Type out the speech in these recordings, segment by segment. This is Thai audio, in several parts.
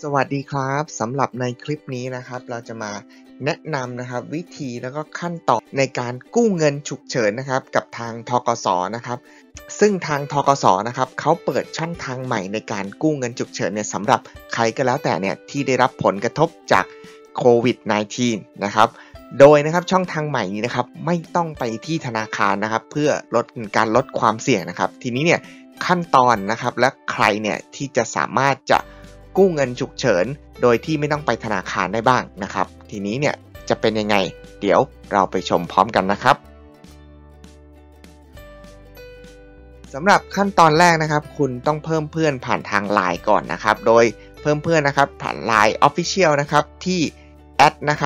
สวัสดีครับสำหรับในคลิปนี้นะครับเราจะมาแนะนำนะครับวิธีแล้วก็ขั้นตอนในการกู้เงินฉุกเฉินนะครับกับทางธกส.นะครับซึ่งทางธกส.นะครับเขาเปิดช่องทางใหม่ในการกู้เงินฉุกเฉินเนี่ยสำหรับใครก็แล้วแต่เนี่ยที่ได้รับผลกระทบจากโควิด -19 นะครับโดยนะครับช่องทางใหม่นี้นะครับไม่ต้องไปที่ธนาคารนะครับเพื่อลดความเสี่ยงนะครับทีนี้เนี่ยขั้นตอนนะครับและใครเนี่ยที่จะสามารถจะกู้เงินฉุกเฉินโดยที่ไม่ต้องไปธนาคารได้บ้างนะครับทีนี้เนี่ยจะเป็นยังไงเดี๋ยวเราไปชมพร้อมกันนะครับสำหรับขั้นตอนแรกนะครับคุณต้องเพิ่มเพื่อนผ่านทาง LINE ก่อนนะครับโดยเพิ่มเพื่อนนะครับผ่าน LINE Official นะครับที่นะครับ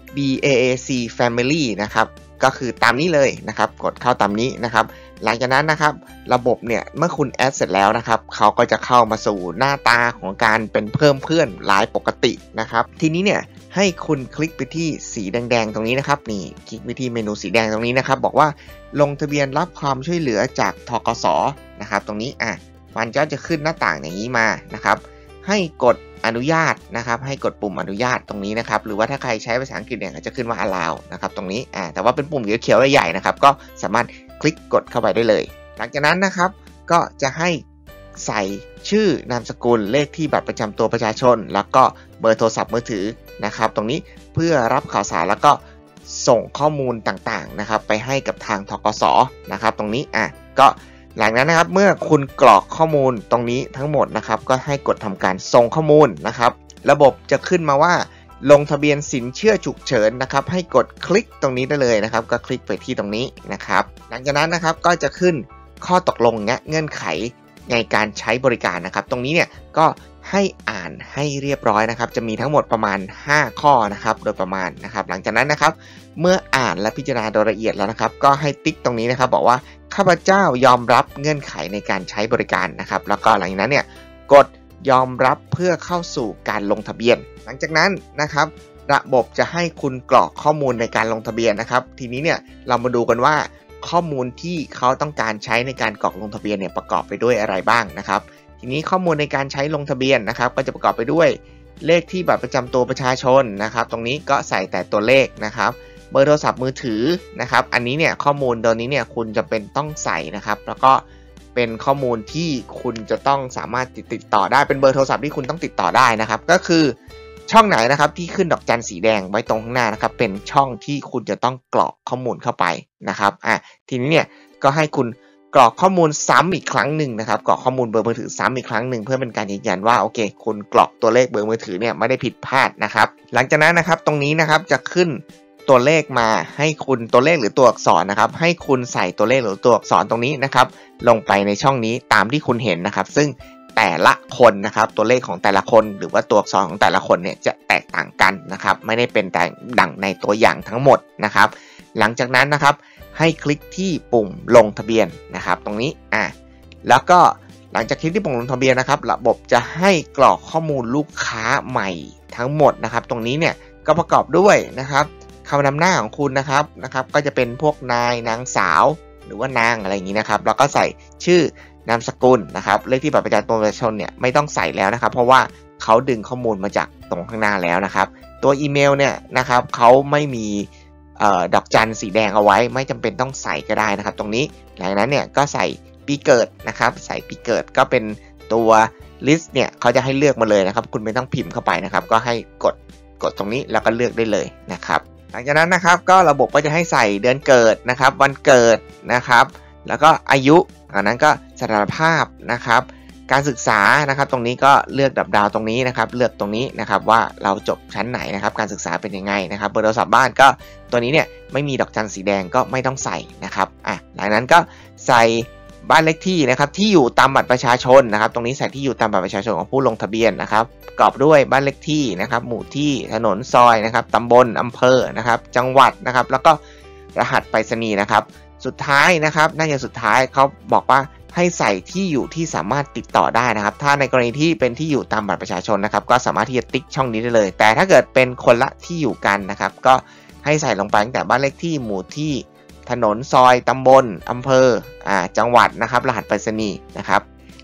BAAC Family นะครับก็คือตามนี้เลยนะครับกดเข้าตามนี้นะครับหลังจากนั้นนะครับระบบเนี่ยเมื่อคุณแอดเสร็จแล้วนะครับเขาก็จะเข้ามาสู่หน้าตาของการเป็นเพิ่มเพื่อนไลน์ปกตินะครับทีนี้เนี่ยให้คุณคลิกไปที่สีแดงๆตรงนี้นะครับนี่คลิกไปที่เมนูสีแดงตรงนี้นะครับบอกว่าลงทะเบียนรับความช่วยเหลือจากธกส.นะครับตรงนี้มันก็จะขึ้นหน้าต่างอย่างนี้มานะครับให้กดอนุญาตนะครับให้กดปุ่มอนุญาตตรงนี้นะครับหรือว่าถ้าใครใช้ภาษาอังกฤษเนี่ยจะขึ้นว่า allow นะครับตรงนี้แต่ว่าเป็นปุ่มเขียวๆใหญ่ๆนะครับก็สามารถคลิกกดเข้าไปได้เลยหลังจากนั้นนะครับก็จะให้ใส่ชื่อนามสกุลเลขที่บัตรประจำตัวประชาชนแล้วก็เบอร์โทรศัพท์มือถือนะครับตรงนี้เพื่อรับข่าวสารแล้วก็ส่งข้อมูลต่างๆนะครับไปให้กับทางธกส.นะครับตรงนี้ก็หลังนั้นนะครับเมื่อคุณกรอกข้อมูลตรงนี้ทั้งหมดนะครับก็ให้กดทำการส่งข้อมูลนะครับระบบจะขึ้นมาว่าลงทะเบียนสินเชื่อฉุกเฉินนะครับให้กดคลิกตรงนี้ได้เลยนะครับก็คลิกไปที่ตรงนี้นะครับหลังจากนั้นนะครับก็จะขึ้นข้อตกลงเงื่อนไขในการใช้บริการนะครับตรงนี้เนี่ยก็ให้อ่านให้เรียบร้อยนะครับจะมีทั้งหมดประมาณ5ข้อนะครับโดยประมาณนะครับหลังจากนั้นนะครับเมื่ออ่านและพิจารณาโดยละเอียดแล้วนะครับก็ให้ติ๊กตรงนี้นะครับบอกว่าข้าพเจ้ายอมรับเงื่อนไขในการใช้บริการนะครับแล้วก็หลังจากนั้นเนี่ยกดยอมรับเพื่อเข้าสู่การลงทะเบียนหลังจากนั้นนะครับระบบจะให้คุณกรอกข้อมูลในการลงทะเบียนนะครับทีนี้เนี่ยเรามาดูกันว่าข้อมูลที่เขาต้องการใช้ในการกรอกลงทะเบียนเนี่ยประกอบไปด้วยอะไรบ้างนะครับทีนี้ข้อมูลในการใช้ลงทะเบียนนะครับก็จะประกอบไปด้วยเลขที่บัตรประจำตัวประชาชนนะครับตรงนี้ก็ใส่แต่ตัวเลขนะครับเบอร์โทรศัพท์มือถือนะครับอันนี้เนี่ยข้อมูลตัวนี้เนี่ยคุณจะเป็นต้องใส่นะครับแล้วก็เป็นข้อมูลที่คุณจะต้องสามารถติดต่อได้เป็นเบอร์โทรศัพท์ที่คุณต้องติดต่อได้นะครับก็คือช่องไหนนะครับที่ขึ้นดอกจันสีแดงไว้ตรงข้างหน้านะครับเป็นช่องที่คุณจะต้องกรอกข้อมูลเข้าไปนะครับทีนี้เนี่ยก็ให้คุณกรอกข้อมูลซ้ำอีกครั้งหนึ่งนะครับกรอกข้อมูลเบอร์มือถือซ้ำอีกครั้งหนึ่งเพื่อเป็นการยืนยันว่าโอเคคุณกรอกตัวเลขเบอร์มือถือเนี่ยไม่ได้ผิดพลาดนะครับหลังจากนั้นนะครับตรงนี้นะครับจะขึ้นตัวเลขมาให้คุณตัวเลขหรือตัวอักษรนะครับให้คุณใส่ตัวเลขหรือตัวอักษรตรงนี้นะครับลงไปในช่องนี้ตามที่คุณเห็นนะครับซึ่งแต่ละคนนะครับตัวเลขของแต่ละคนหรือว่าตัวอักษรของแต่ละคนเนี่ยจะแตกต่างกันนะครับไม่ได้เป็นแต่ดังในตัวอย่างทั้งหมดนะครับหลังจากนั้นนะครับให้คลิกที่ปุ่มลงทะเบียนนะครับตรงนี้แล้วก็หลังจากคลิกที่ปุ่มลงทะเบียนนะครับระบบจะให้กรอกข้อมูลลูกค้าใหม่ทั้งหมดนะครับตรงนี้เนี่ยก็ประกอบด้วยนะครับคำนำหน้าของคุณนะครับก็จะเป็นพวกนายนางสาวหรือว่านางอะไรอย่างนี้นะครับแล้วก็ใส่ชื่อนามสกุลนะครับเลขที่บัตรประจำตัวประชาชนเนี่ยไม่ต้องใส่แล้วนะครับเพราะว่าเขาดึงข้อมูลมาจากตรงข้างหน้าแล้วนะครับตัวอีเมลเนี่ยนะครับเขาไม่มีดอกจันสีแดงเอาไว้ไม่จำเป็นต้องใส่ก็ได้นะครับตรงนี้หลังจากนั้นเนี่ยก็ใส่ปีเกิดนะครับใส่ปีเกิดก็เป็นตัว list เนี่ยเขาจะให้เลือกมาเลยนะครับคุณไม่ต้องพิมพ์เข้าไปนะครับก็ให้กดตรงนี้แล้วก็เลือกได้เลยนะครับหลังจากนั้นนะครับก็ระบบก็จะให้ใส่เดือนเกิดนะครับวันเกิดนะครับแล้วก็อายุจากนั้นก็สถานภาพนะครับการศึกษานะครับตรงนี้ก็เลือกดับดาวตรงนี้นะครับเลือกตรงนี้นะครับว่าเราจบชั้นไหนนะครับการศึกษาเป็นยังไงนะครับเบอร์โทรศัพท์บ้านก็ตัวนี้เนี่ยไม่มีดอกจันสีแดงก็ไม่ต้องใส่นะครับหลังนั้นก็ใส่บ้านเลขที่นะครับที่อยู่ตามบัตรประชาชนนะครับตรงนี้ใส่ที่อยู่ตามบัตรประชาชนของผู้ลงทะเบียนนะครับประกอบด้วยบ้านเลขที่นะครับหมู่ที่ถนนซอยนะครับตำบลอำเภอนะครับจังหวัดนะครับแล้วก็รหัสไปรษณีย์นะครับสุดท้ายนะครับน่าจะสุดท้ายเขาบอกว่าให้ใส่ที่อยู่ที่สามารถติดต่อได้นะครับถ้าในกรณีที่เป็นที่อยู่ตามบัตรประชาชนนะครับก็สามารถที่จะติ๊กช่องนี้ได้เลยแต่ถ้าเกิดเป็นคนละที่อยู่กันนะครับก็ให้ใส่ลงไปตั้งแต่บ้านเลขที่หมู่ที่ถนนซอยตำบลอำเภอจังหวัดนะครับรหัสไปรษณีย์นะครับ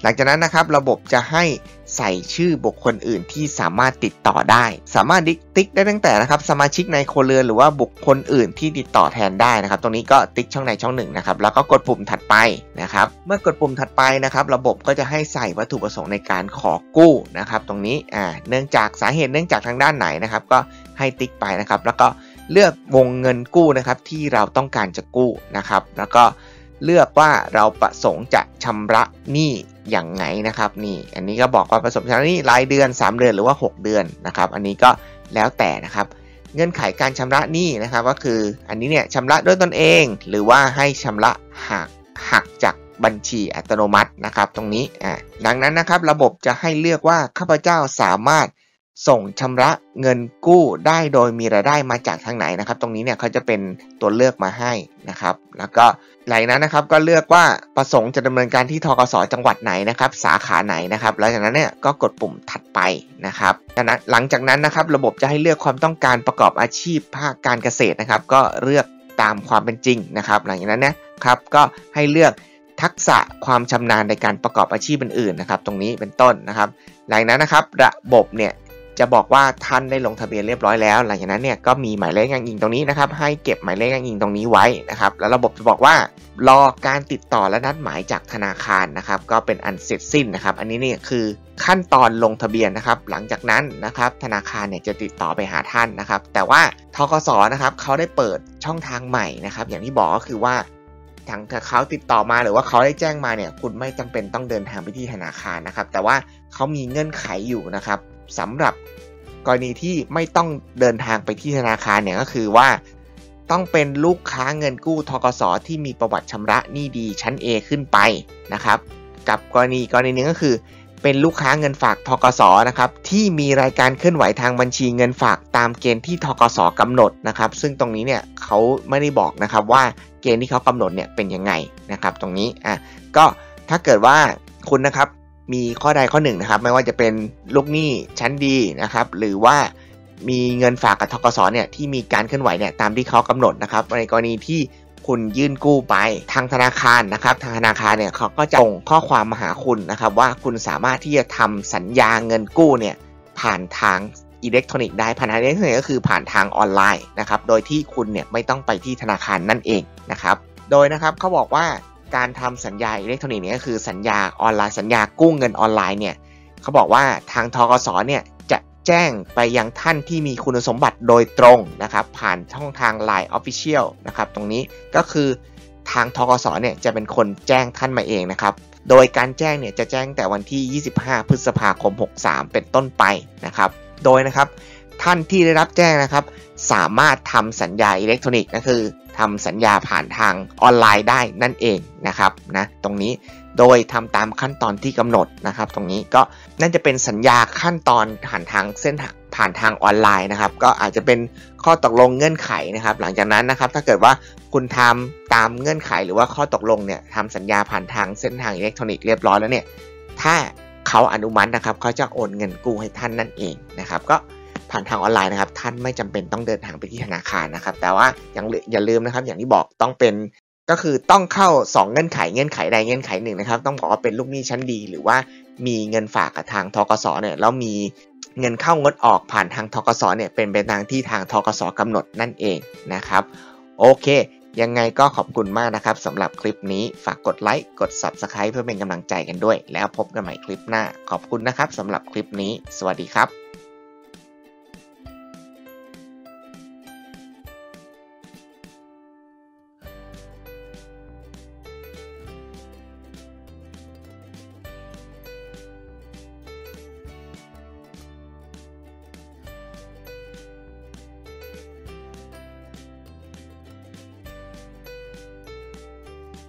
หลังจากนั้นนะครับระบบจะให้ใส่ชื่อบุคคลอื่นที่สามารถติดต่อได้สามารถติ๊กได้ตั้งแต่นะครับสมาชิกในครัวเรือนหรือว่าบุคคลอื่นที่ติดต่อแทนได้นะครับตรงนี้ก็ติ๊กช่องใดช่องหนึ่งนะครับแล้วก็กดปุ่มถัดไปนะครับเมื่อกดปุ่มถัดไปนะครับระบบก็จะให้ใส่วัตถุประสงค์ในการขอกู้นะครับตรงนี้เนื่องจากสาเหตุเนื่องจากทางด้านไหนนะครับก็ให้ติ๊กไปนะครับแล้วก็เลือกวงเงินกู้นะครับที่เราต้องการจะกู้นะครับแล้วก็เลือกว่าเราประสงค์จะชำระหนี้อย่างไงนะครับนี่อันนี้ก็บอกว่าประสงค์ชำระหนี้รายเดือน3เดือนหรือว่า6เดือนนะครับอันนี้ก็แล้วแต่นะครับเงื่อนไขการชำระหนี้นะครับก็คืออันนี้เนี่ยชำระด้วยตนเองหรือว่าให้ชำระหักจากบัญชีอัตโนมัตินะครับตรงนี้ดังนั้นนะครับระบบจะให้เลือกว่าข้าพเจ้าสามารถส่งชำระเงินกู้ได้โดยมีรายได้มาจากทางไหนนะครับตรงนี้เนี่ยเขาจะเป็นตัวเลือกมาให้นะครับแล้วก็หลังนั้นนะครับก็เลือกว่าประสงค์จะดำเนินการที่ธกส.จังหวัดไหนนะครับสาขาไหนนะครับแล้วจากนั้นเนี่ยก็กดปุ่มถัดไปนะครับหลังจากนั้นนะครับระบบจะให้เลือกความต้องการประกอบอาชีพภาคการเกษตรนะครับก็เลือกตามความเป็นจริงนะครับหลังจากนั้นเนี่ยครับก็ให้เลือกทักษะความชำนาญในการประกอบอาชีพอื่นๆนะครับตรงนี้เป็นต้นนะครับหลังจากนั้นนะครับระบบเนี่ยจะบอกว่าท่านได้ลงทะเบียนเรียบร้อยแล้วหลังจากนั้นเนี่ยก็มีหมายเลขอ้างอิงตรงนี้นะครับให้เก็บหมายเลขอ้างอิงตรงนี้ไว้นะครับแล้วระบบจะบอกว่ารอการติดต่อและนัดหมายจากธนาคารนะครับก็เป็นอันเสร็จสิ้นนะครับอันนี้เนี่ยคือขั้นตอนลงทะเบียนนะครับหลังจากนั้นนะครับธนาคารเนี่ยจะติดต่อไปหาท่านนะครับแต่ว่าธกส.นะครับเขาได้เปิดช่องทางใหม่นะครับอย่างที่บอกก็คือว่าทางเขาติดต่อมาหรือว่าเขาได้แจ้งมาเนี่ยคุณไม่จำเป็นต้องเดินทางไปที่ธนาคารนะครับแต่ว่าเขามีเงื่อนไขอยู่นะครับสำหรับกรณีที่ไม่ต้องเดินทางไปที่ธนาคารเนี่ยก็คือว่าต้องเป็นลูกค้าเงินกู้ธกส.ที่มีประวัติชำระหนี้ดีชั้น A ขึ้นไปนะครับกับกรณีนึงก็คือเป็นลูกค้าเงินฝากธกส.นะครับที่มีรายการเคลื่อนไหวทางบัญชีเงินฝากตามเกณฑ์ที่ธกส.กำหนดนะครับซึ่งตรงนี้เนี่ยเขาไม่ได้บอกนะครับว่าเกณฑ์ที่เขากำหนดเนี่ยเป็นยังไงนะครับตรงนี้ก็ถ้าเกิดว่าคุณนะครับมีข้อใดข้อหนึ่งนะครับไม่ว่าจะเป็นลูกหนี้ชั้นดีนะครับหรือว่ามีเงินฝากกับธกส.เนี่ยที่มีการเคลื่อนไหวเนี่ยตามที่เขากำหนดนะครับในกรณีที่คุณยื่นกู้ไปทางธนาคารนะครับทางธนาคารเนี่ยเขาก็จะส่งข้อความมาหาคุณนะครับว่าคุณสามารถที่จะทำสัญญาเงินกู้เนี่ยผ่านทางอิเล็กทรอนิกส์ได้ผ่านทางอิเล็กทรอนิกส์ก็คือผ่านทางออนไลน์นะครับโดยที่คุณเนี่ยไม่ต้องไปที่ธนาคารนั่นเองนะครับโดยนะครับเขาบอกว่าการทำสัญญาอิเล็กทรอนิกส์เนี่ยก็คือสัญญาออนไลน์สัญญากู้เงินออนไลน์เนี่ยเขาบอกว่าทางธกส.เนี่ยจะแจ้งไปยังท่านที่มีคุณสมบัติโดยตรงนะครับผ่านช่องทาง LINE Official นะครับตรงนี้ก็คือทางธกส.เนี่ยจะเป็นคนแจ้งท่านมาเองนะครับโดยการแจ้งเนี่ยจะแจ้งแต่วันที่25พฤษภาคม63เป็นต้นไปนะครับโดยนะครับท่านที่ได้รับแจ้งนะครับสามารถทำสัญญาอิเล็กทรอนิกส์ก็คือทำสัญญาผ่านทางออนไลน์ได้นั่นเองนะครับนะตรงนี้โดยทำตามขั้นตอนที่กำหนดนะครับตรงนี้ก็นั่นจะเป็นสัญญาขั้นตอนผ่านทางผ่านทางออนไลน์นะครับก็อาจจะเป็นข้อตกลงเงื่อนไขนะครับหลังจากนั้นนะครับถ้าเกิดว่าคุณทำตามเงื่อนไขหรือว่าข้อตกลงเนี่ยทำสัญญาผ่านทางเส้นทางอิเล็กทรอนิกส์เรียบร้อยแล้วเนี่ยถ้าเขาอนุมัตินะครับเขาจะโอนเงินกู้ให้ท่านนั่นเองนะครับก็ผ่านทางออนไลน์นะครับท่านไม่จำเป็นต้องเดินทางไปที่ธนาคารนะครับแต่ว่าอย่าลืมนะครับอย่างที่บอกต้องเป็นก็คือต้องเข้า2เงื่อนไขใดเงื่อนไขหนึ่งนะครับต้องบอกว่าเป็นลูกหนี้ชั้นดีหรือว่ามีเงินฝากกับทางธกส.เนี่ยแล้วมีเงินเข้างดออกผ่านทางธกส.เนี่ยเป็นไปตามที่ทางธกส.กำหนดนั่นเองนะครับโอเคยังไงก็ขอบคุณมากนะครับสำหรับคลิปนี้ฝากกดไลค์กด Subscribe เพื่อเป็นกำลังใจกันด้วยแล้วพบกันใหม่คลิปหน้าขอบคุณนะครับสำหรับคลิปนี้สวัสดีครับ